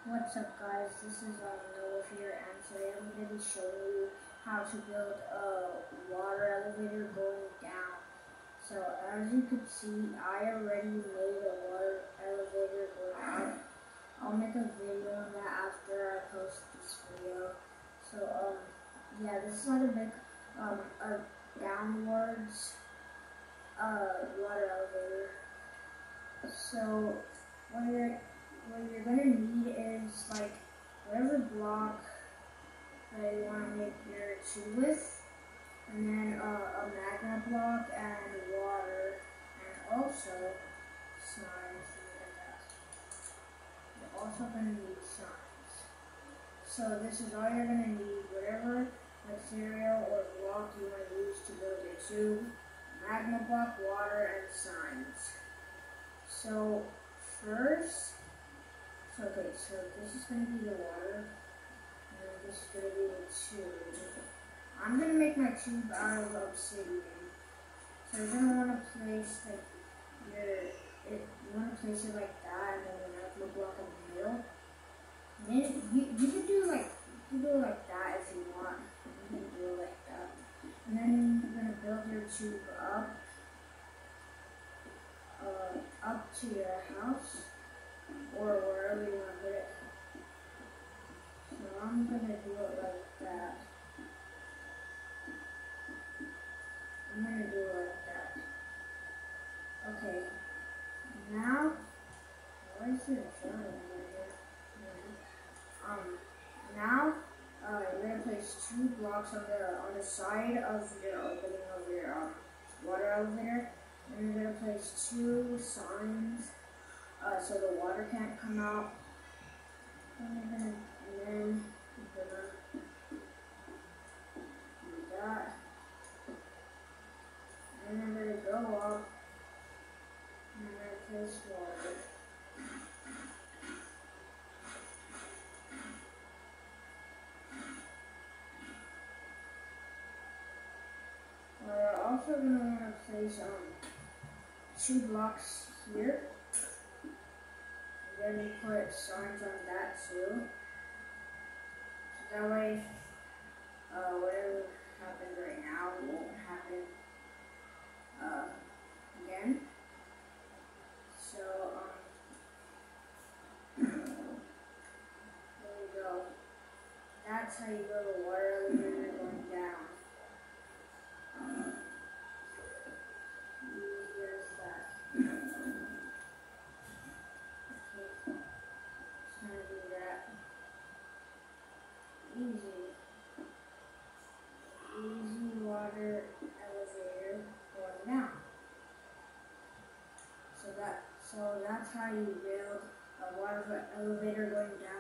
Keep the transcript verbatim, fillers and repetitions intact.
What's up guys, this is um, Noah here, and today I'm going to be showing you how to build a water elevator going down. So as you can see, I already made a water elevator going up. I'll make a video on that after I post this video. So um, yeah, this is how to make um, a downwards uh, water elevator. So what you're what you're gonna need is like whatever block that you want to make your tube with, and then uh, a magnet block and water, and also signs. Like that. You're also gonna need signs. So this is all you're gonna need. Whatever material or block you want to use to build your tube, magnet block, water, and signs. So first. So, okay, so this is going to be the water, and then this is going to be the tube. I'm going to make my tube out of obsidian. So you're going to want to place like your, it, you want to place it like that, and then the magma block in the middle. And then you, you can do like, you can do it like that if you want. You can do it like that. And then you're going to build your tube up, uh, up to your house. Or wherever you want to put it. So I'm going to do it like that. I'm going to do it like that. Okay. Now, why is it showing over here? Um, now, uh, you're going to place two blocks on the, on the side of your opening of your um, water elevator. And you're going to place two signs. Uh, so the water can't come out. And, you're gonna, and then you're gonna do that. And then you're gonna go up and you're gonna place water. We're also gonna wanna place um two blocks here. Then you put signs on that too. So that way, uh, whatever happened right now won't happen uh, again. So, um, there you go. That's how you build a water elevator going down. Uh, easy as that. Easy. Easy water elevator going down. So that so that's how you build a water elevator going down.